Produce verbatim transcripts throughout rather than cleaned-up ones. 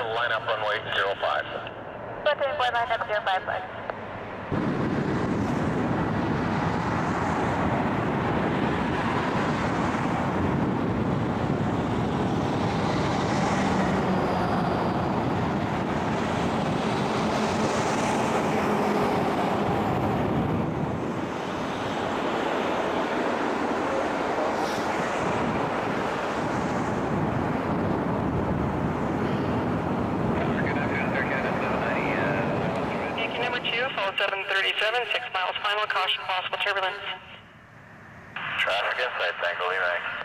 line up runway zero five. Rotate for line up zero five five. seven thirty-seven, six miles final, caution possible turbulence. Traffic inside, Tango Lima.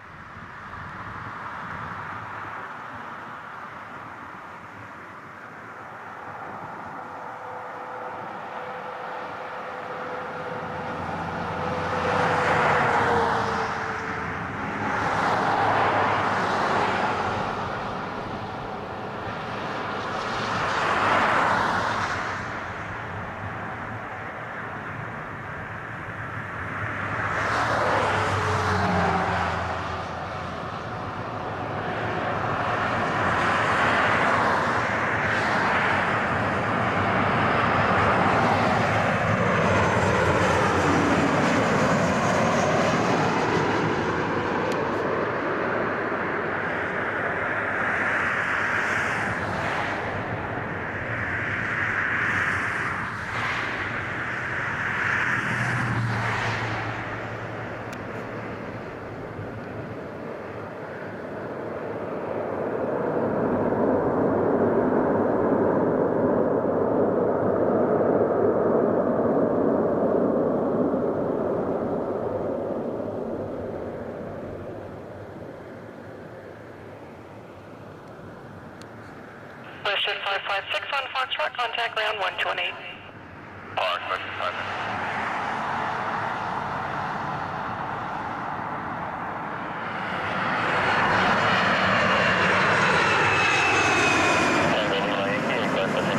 Western five five six on Foxtrot, contact ground one two one eight. Park, Western five.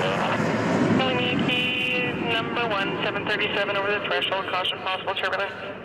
Yankee number one, seven thirty-seven over the threshold, caution possible turbulence.